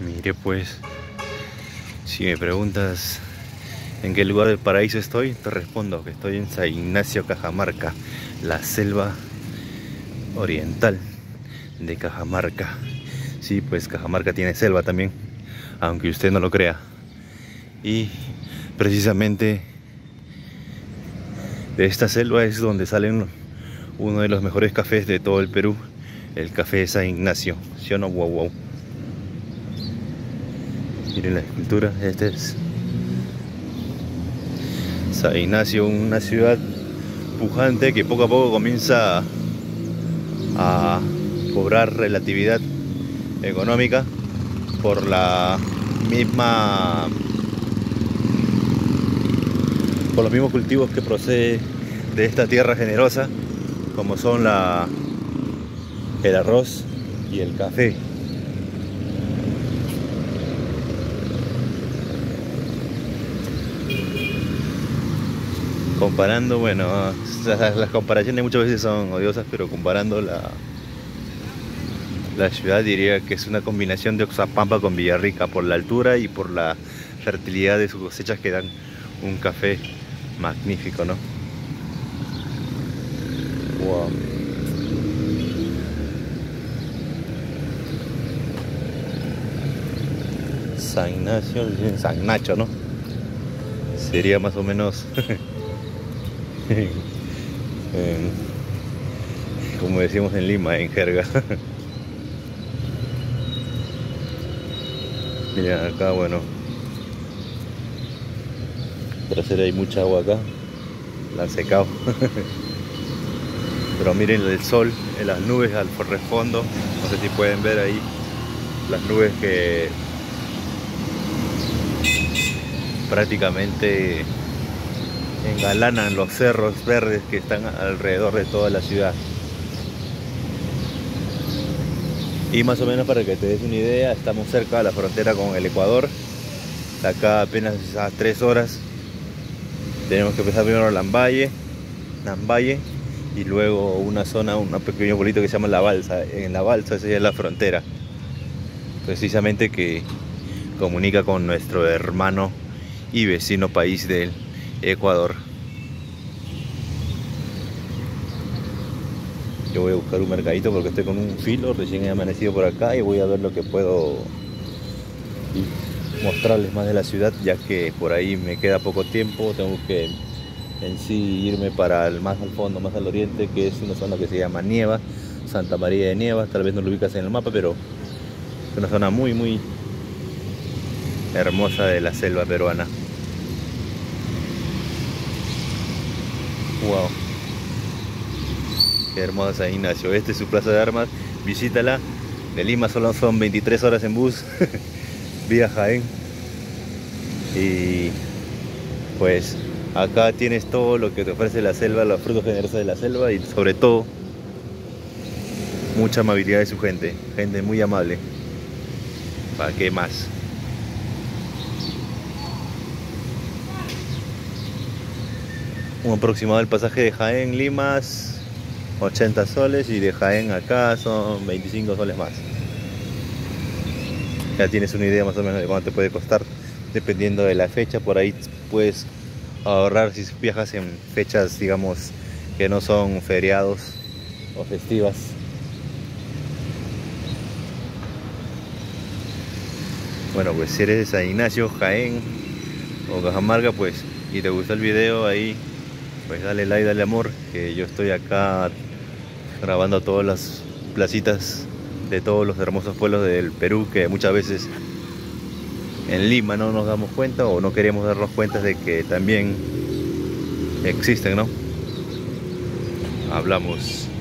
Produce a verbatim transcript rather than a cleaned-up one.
Mire pues, si me preguntas en qué lugar del paraíso estoy, te respondo que estoy en San Ignacio, Cajamarca, la selva oriental de Cajamarca. Sí, pues Cajamarca tiene selva también, aunque usted no lo crea. Y precisamente de esta selva es donde salen uno de los mejores cafés de todo el Perú, el café de San Ignacio. ¿Sí o no? Wow, wow. Miren la escultura, este es San Ignacio, una ciudad pujante que poco a poco comienza a cobrar relatividad económica por la misma por los mismos cultivos que procede de esta tierra generosa, como son la el arroz y el café. Comparando, bueno, las, las comparaciones muchas veces son odiosas, pero comparando la, la ciudad diría que es una combinación de Oxapampa con Villarrica por la altura y por la fertilidad de sus cosechas que dan un café magnífico, ¿no? Wow. San Ignacio, San Nacho, ¿no? Sería más o menos como decimos en Lima, en jerga. Miren acá, bueno, trasera hay mucha agua acá, la han secado. Pero miren el sol en las nubes al fondo, no sé si pueden ver ahí las nubes que prácticamente engalanan los cerros verdes que están alrededor de toda la ciudad. Y más o menos para que te des una idea, estamos cerca de la frontera con el Ecuador. De acá apenas a tres horas tenemos que pasar primero a Lambaye, Lambaye y luego una zona, un pequeño pueblito que se llama La Balsa. En La Balsa esa es la frontera, precisamente, que comunica con nuestro hermano y vecino país del Ecuador. Yo voy a buscar un mercadito porque estoy con un filo, recién he amanecido por acá y voy a ver lo que puedo mostrarles más de la ciudad, ya que por ahí me queda poco tiempo. Tengo que en sí irme para el más al fondo, más al oriente, que es una zona que se llama Nieva, Santa María de Nieva. Tal vez no lo ubicas en el mapa, pero es una zona muy muy hermosa de la selva peruana. Wow, qué hermosa San Ignacio. Este es su plaza de armas, visítala. De Lima solo son veintitrés horas en bus vía Jaén. Y pues acá tienes todo lo que te ofrece la selva, los frutos generosos de la selva, y sobre todo mucha amabilidad de su gente, gente muy amable. ¿Para qué más? Un aproximado del pasaje de Jaén Lima, ochenta soles, y de Jaén acá son veinticinco soles más. Ya tienes una idea más o menos de cuánto te puede costar dependiendo de la fecha. Por ahí puedes ahorrar si viajas en fechas, digamos, que no son feriados o festivas. Bueno, pues si eres de San Ignacio, Jaén o Cajamarca, pues, y te gustó el video ahí, pues dale like, dale amor, que yo estoy acá grabando todas las placitas de todos los hermosos pueblos del Perú, que muchas veces en Lima no nos damos cuenta o no queremos darnos cuenta de que también existen, ¿no? Hablamos.